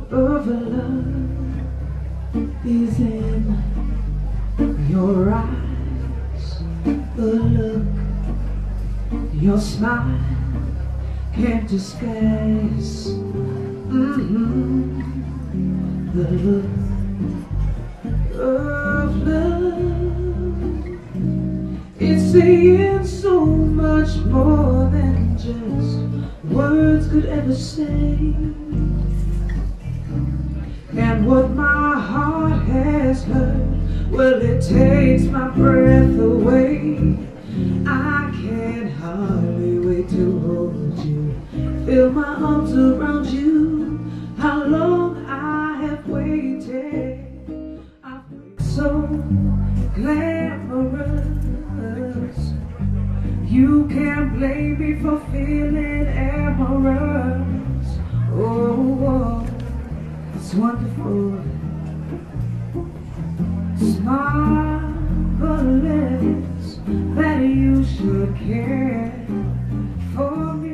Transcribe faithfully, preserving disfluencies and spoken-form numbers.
of love is in your eyes. The look, your smile can't disguise. Mm-hmm. The look of love, it's saying so much more than just words could ever say. And what my heart has heard, well, it takes my breath away. I can't hardly wait to hold you, feel my arms around you. How long I have waited, I've waited so glamorous. You can't blame me for feeling amorous. Oh, oh, it's wonderful, it's marvelous that you should care for me.